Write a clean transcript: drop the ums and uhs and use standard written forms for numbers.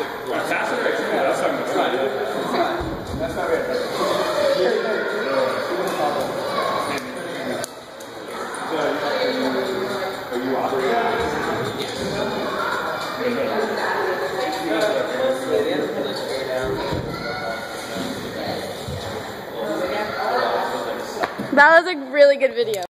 Faster? Yeah, that's what I'm trying to do. That's not it. Are you operating? That was a really good video.